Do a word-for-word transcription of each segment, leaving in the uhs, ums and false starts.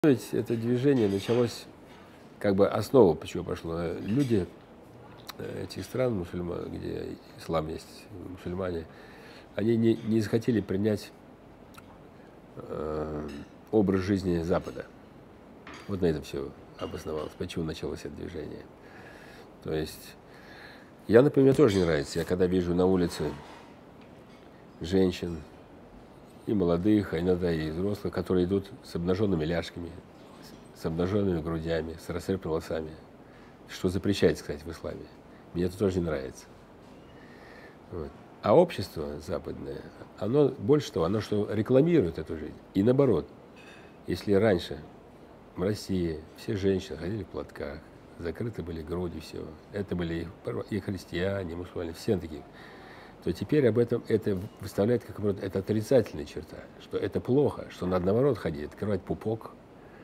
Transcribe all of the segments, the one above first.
Ведь это движение началось, как бы основа почему пошло. Люди этих стран, мусульман, где ислам есть, мусульмане, они не, не захотели принять э, образ жизни Запада. Вот на этом все обосновалось, почему началось это движение. То есть, я, например, тоже не нравится. Я когда вижу на улице женщин, и молодых, а иногда и взрослых, которые идут с обнаженными ляжками, с обнаженными грудями, с рассыпанными волосами, что запрещается, кстати, в исламе. Мне это тоже не нравится. Вот. А общество западное, оно больше того, оно что рекламирует эту жизнь. И наоборот, если раньше в России все женщины ходили в платках, закрыты были груди, все, это были и христиане, и мусульмане, все такие, то теперь об этом это выставляет как это отрицательная черта, что это плохо, что надо наоборот ходить, открывать пупок.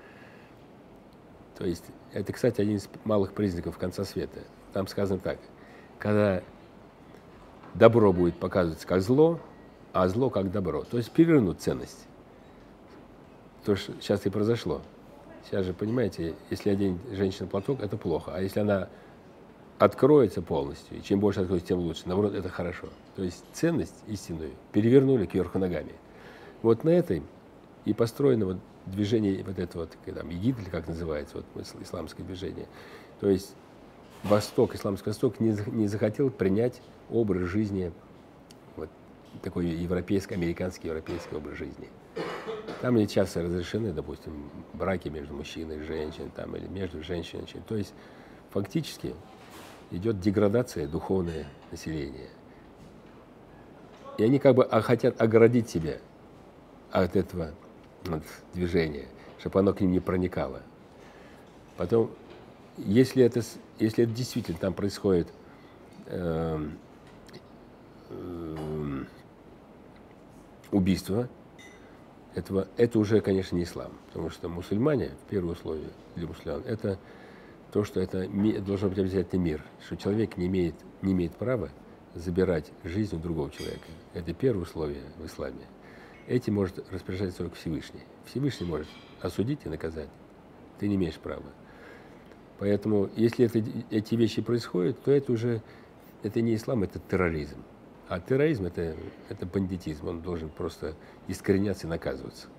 То есть это, кстати, один из малых признаков конца света. Там сказано так: когда добро будет показываться как зло, а зло как добро. То есть перевернут ценность. То, что сейчас и произошло. Сейчас же, понимаете, если оденет женщина платок, это плохо. А если она откроется полностью, и чем больше откроется, тем лучше. Наоборот, это хорошо. То есть ценность истинную перевернули кверху ногами. Вот на этой и построено вот движение вот это вот, там, ИГИЛ, или как называется, вот исламское движение. То есть Восток, исламский Восток не, не захотел принять образ жизни, вот такой европейский, американский европейский образ жизни. Там и часто разрешены, допустим, браки между мужчиной и женщиной, там, или между женщиной и женщиной. То есть фактически идет деградация духовного населения. И они как бы хотят оградить себя от этого от движения, чтобы оно к ним не проникало. Потом, если это, если это действительно там происходит э, э, убийство, этого, это уже, конечно, не ислам. Потому что мусульмане, первое условие для мусульман, это то, что это должен быть обязательно мир, что человек не имеет, не имеет права забирать жизнь у другого человека. Это первое условие в исламе. Этим может распоряжаться только Всевышний. Всевышний может осудить и наказать. Ты не имеешь права. Поэтому, если это, эти вещи происходят, то это уже это не ислам, это терроризм. А терроризм это, это бандитизм, он должен просто искореняться и наказываться.